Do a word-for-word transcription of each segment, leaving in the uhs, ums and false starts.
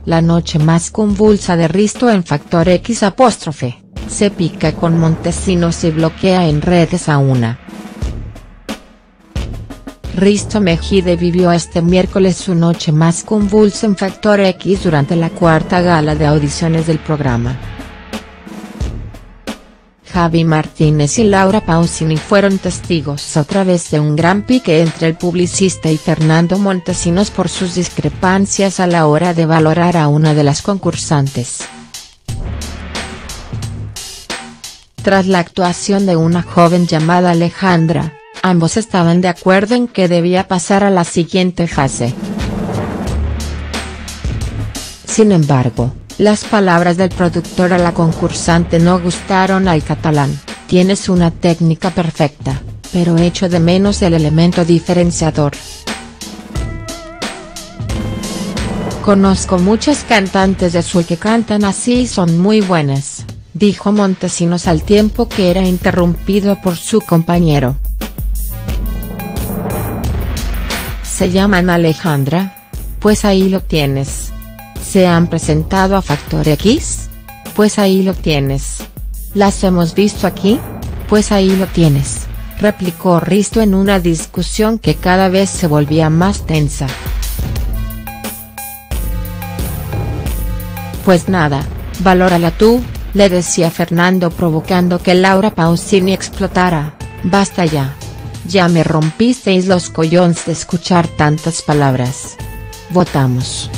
la noche más convulsa de Risto en Factor X apóstrofe, se pica con Montesinos y bloquea en redes a una. Risto Mejide vivió este miércoles su noche más convulsa en Factor X durante la cuarta gala de audiciones del programa. Javi Martínez y Laura Pausini fueron testigos otra vez de un gran pique entre el publicista y Fernando Montesinos por sus discrepancias a la hora de valorar a una de las concursantes. Tras la actuación de una joven llamada Alejandra, ambos estaban de acuerdo en que debía pasar a la siguiente fase. Sin embargo, las palabras del productor a la concursante no gustaron al catalán: tienes una técnica perfecta, pero echo de menos el elemento diferenciador. Conozco muchas cantantes de soul que cantan así y son muy buenas, dijo Montesinos al tiempo que era interrumpido por su compañero. ¿Se llaman Alejandra? Pues ahí lo tienes. ¿Se han presentado a Factor X? Pues ahí lo tienes. ¿Las hemos visto aquí? Pues ahí lo tienes, replicó Risto en una discusión que cada vez se volvía más tensa. Pues nada, valórala tú, le decía Fernando, provocando que Laura Pausini explotara: basta ya. Ya me rompisteis los collones de escuchar tantas palabras. Votamos.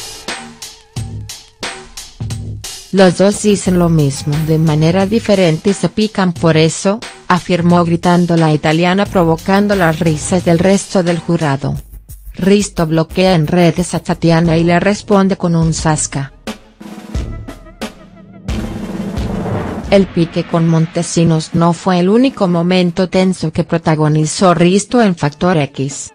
Los dos dicen lo mismo de manera diferente y se pican por eso, afirmó gritando la italiana, provocando las risas del resto del jurado. Risto bloquea en redes a Tatiana y le responde con un zasca. El pique con Montesinos no fue el único momento tenso que protagonizó Risto en Factor X.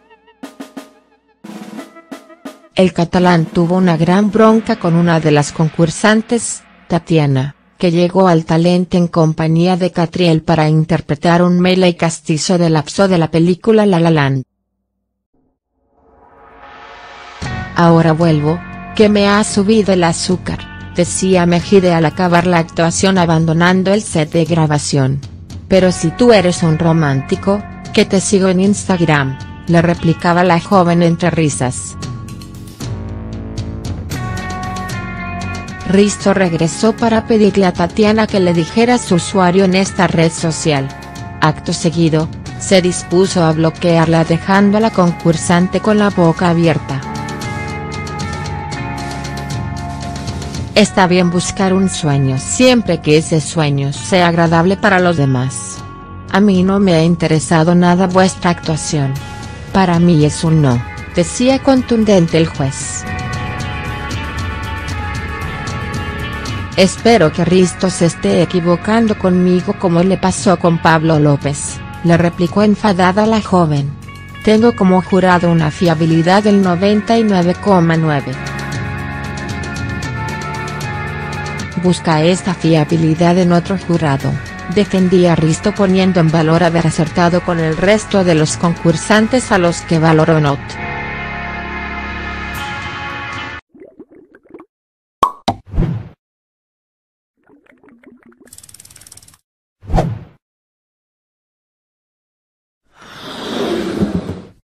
El catalán tuvo una gran bronca con una de las concursantes, Tatiana, que llegó al talent en compañía de Catriel para interpretar un melee castizo de lapso de la película La La Land. Ahora vuelvo, que me ha subido el azúcar, decía Mejide al acabar la actuación abandonando el set de grabación. Pero si tú eres un romántico, que te sigo en Instagram, le replicaba la joven entre risas. Risto regresó para pedirle a Tatiana que le dijera su usuario en esta red social. Acto seguido, se dispuso a bloquearla dejando a la concursante con la boca abierta. Está bien buscar un sueño siempre que ese sueño sea agradable para los demás. A mí no me ha interesado nada vuestra actuación. Para mí es un no, decía contundente el juez. Espero que Risto se esté equivocando conmigo como le pasó con Pablo López, le replicó enfadada la joven. Tengo como jurado una fiabilidad del noventa y nueve coma nueve. Busca esta fiabilidad en otro jurado, defendía Risto poniendo en valor haber acertado con el resto de los concursantes a los que valoró not.